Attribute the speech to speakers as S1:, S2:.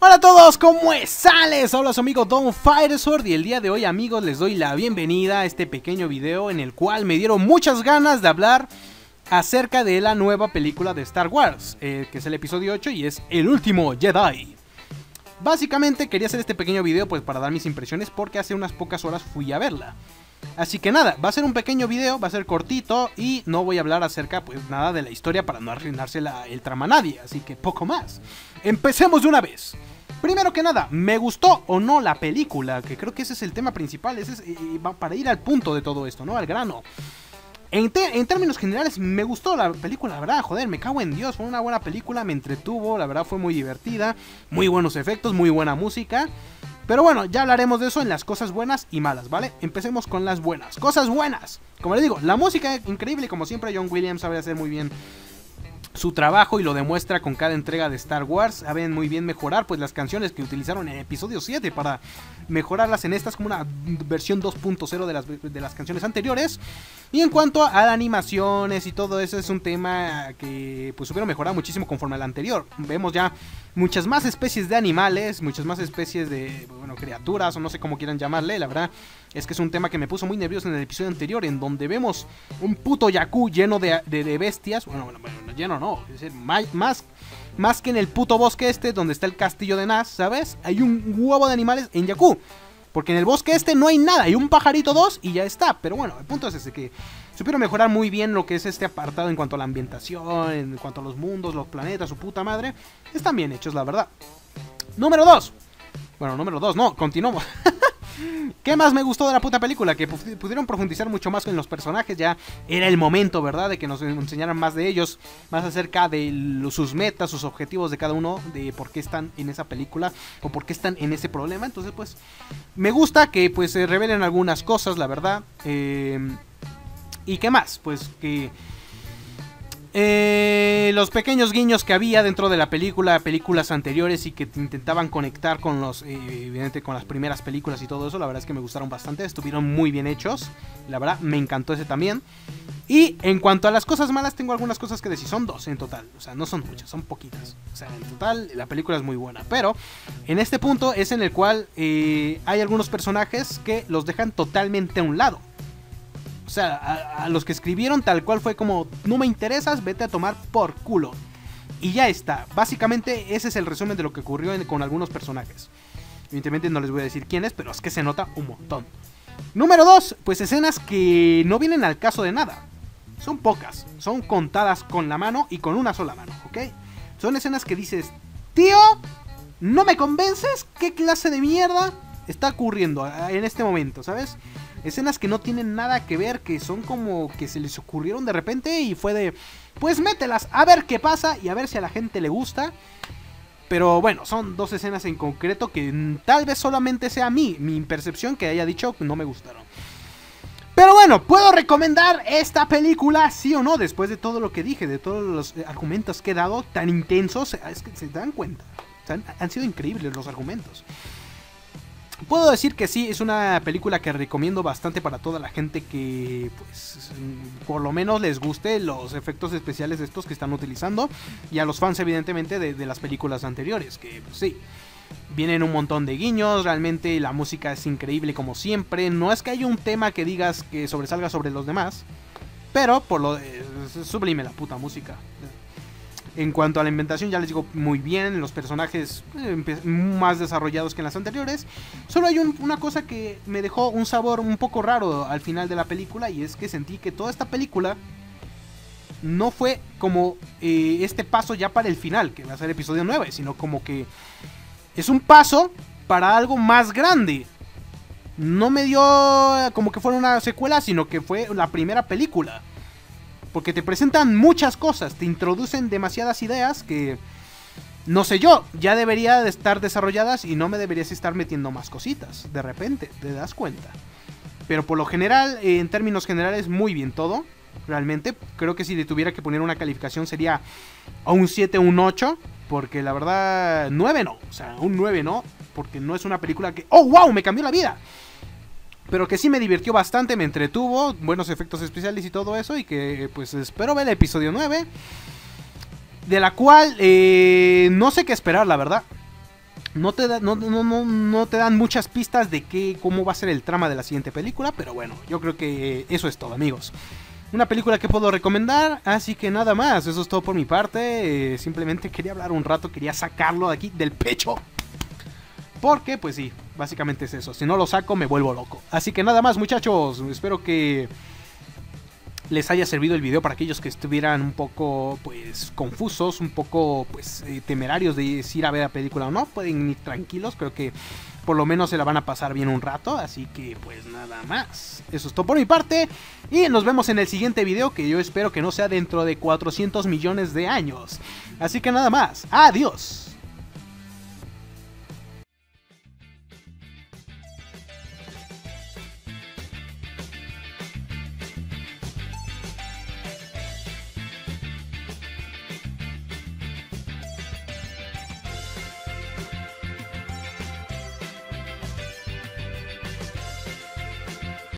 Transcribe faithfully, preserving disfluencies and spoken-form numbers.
S1: Hola a todos, ¿cómo están? Les habla su amigo Don Firesword y el día de hoy, amigos, les doy la bienvenida a este pequeño video en el cual me dieron muchas ganas de hablar acerca de la nueva película de Star Wars, eh, que es el episodio ocho y es El Último Jedi. Básicamente quería hacer este pequeño video pues para dar mis impresiones porque hace unas pocas horas fui a verla. Así que nada, va a ser un pequeño video, va a ser cortito y no voy a hablar acerca pues nada de la historia para no arruinarse la, el trama a nadie, así que poco más. Empecemos de una vez. Primero que nada, ¿me gustó o no la película? Que creo que ese es el tema principal, ese es eh, para ir al punto de todo esto, ¿no? Al grano. En, te en términos generales, me gustó la película, la verdad, joder, me cago en Dios, fue una buena película, me entretuvo, la verdad fue muy divertida, muy buenos efectos, muy buena música. Pero bueno, ya hablaremos de eso en las cosas buenas y malas, ¿vale? Empecemos con las buenas. Cosas buenas. Como les digo, la música increíble, como siempre John Williams sabe hacer muy bien su trabajo y lo demuestra con cada entrega de Star Wars. Saben muy bien mejorar pues las canciones que utilizaron en episodio siete para mejorarlas en estas como una versión dos punto cero de las, de las canciones anteriores. Y en cuanto a animaciones y todo eso, es un tema que pues supieron mejorar muchísimo conforme al anterior. Vemos ya muchas más especies de animales, muchas más especies de, bueno, criaturas o no sé cómo quieran llamarle. La verdad es que es un tema que me puso muy nervioso en el episodio anterior, en donde vemos un puto Jakku lleno de, de, de bestias. Bueno, bueno, bueno, lleno no, es decir, más, más, más que en el puto bosque este donde está el castillo de Naz, ¿sabes? Hay un huevo de animales en Jakku. Porque en el bosque este no hay nada, hay un pajarito dos y ya está. Pero bueno, el punto es ese, que supieron mejorar muy bien lo que es este apartado en cuanto a la ambientación, en cuanto a los mundos, los planetas, su puta madre. Están bien hechos, la verdad. Número dos. Bueno, número dos, no, continuamos. ¿Qué más me gustó de la puta película? Que pudieron profundizar mucho más en los personajes. Ya era el momento, ¿verdad? De que nos enseñaran más de ellos, más acerca de sus metas, sus objetivos de cada uno, de por qué están en esa película o por qué están en ese problema. Entonces pues me gusta que pues se revelen algunas cosas, la verdad. eh, ¿Y qué más? Pues que Eh, los pequeños guiños que había dentro de la película, películas anteriores y que intentaban conectar con los, eh, evidentemente con las primeras películas y todo eso, la verdad es que me gustaron bastante, estuvieron muy bien hechos, la verdad me encantó ese también. Y en cuanto a las cosas malas, tengo algunas cosas que decir, son dos en total, o sea, no son muchas, son poquitas, o sea, en total la película es muy buena, pero en este punto es en el cual eh, hay algunos personajes que los dejan totalmente a un lado. O sea, a, a los que escribieron tal cual fue como, no me interesas, vete a tomar por culo. Y ya está. Básicamente ese es el resumen de lo que ocurrió en, con algunos personajes. Evidentemente no les voy a decir quiénes, pero es que se nota un montón. Número dos, pues escenas que no vienen al caso de nada. Son pocas, son contadas con la mano y con una sola mano, ¿ok? Son escenas que dices, tío, ¿no me convences? ¿Qué clase de mierda está ocurriendo en este momento, sabes? Escenas que no tienen nada que ver, que son como que se les ocurrieron de repente y fue de, pues mételas, a ver qué pasa y a ver si a la gente le gusta. Pero bueno, son dos escenas en concreto que tal vez solamente sea a mí, mi percepción, que haya dicho que no me gustaron. Pero bueno, ¿puedo recomendar esta película, sí o no? Después de todo lo que dije, de todos los argumentos que he dado tan intensos, es que se dan cuenta, han, han sido increíbles los argumentos. Puedo decir que sí, es una película que recomiendo bastante para toda la gente que, pues, por lo menos les guste los efectos especiales estos que están utilizando. Y a los fans, evidentemente, de, de las películas anteriores, que, pues, sí, vienen un montón de guiños, realmente la música es increíble como siempre. No es que haya un tema que digas que sobresalga sobre los demás, pero por lo de, es sublime la puta música. En cuanto a la inventación, ya les digo, muy bien, los personajes eh, más desarrollados que en las anteriores. Solo hay un, una cosa que me dejó un sabor un poco raro al final de la película, y es que sentí que toda esta película no fue como eh, este paso ya para el final, que va a ser episodio nueve, sino como que es un paso para algo más grande. No me dio como que fuera una secuela, sino que fue la primera película. Porque te presentan muchas cosas, te introducen demasiadas ideas que, no sé yo, ya debería de estar desarrolladas y no me deberías estar metiendo más cositas. De repente, te das cuenta. Pero por lo general, eh, en términos generales, muy bien todo. Realmente, creo que si le tuviera que poner una calificación sería a un siete o un ocho. Porque la verdad, nueve no. O sea, un nueve no. Porque no es una película que, ¡oh, wow! Me cambió la vida. Pero que sí me divirtió bastante, me entretuvo, buenos efectos especiales y todo eso. Y que pues espero ver el episodio nueve. De la cual eh, no sé qué esperar, la verdad. No te, da, no, no, no, no te dan muchas pistas de qué, cómo va a ser el trama de la siguiente película, pero bueno, yo creo que eso es todo, amigos. Una película que puedo recomendar, así que nada más, eso es todo por mi parte. Eh, simplemente quería hablar un rato, quería sacarlo de aquí del pecho. Porque, pues sí, básicamente es eso. Si no lo saco, me vuelvo loco. Así que nada más, muchachos, espero que les haya servido el video para aquellos que estuvieran un poco, pues, confusos, un poco, pues, eh, temerarios de si ir a ver la película o no. Pueden ir tranquilos, creo que por lo menos se la van a pasar bien un rato. Así que, pues, nada más. Eso es todo por mi parte. Y nos vemos en el siguiente video, que yo espero que no sea dentro de cuatrocientos millones de años. Así que nada más. Adiós.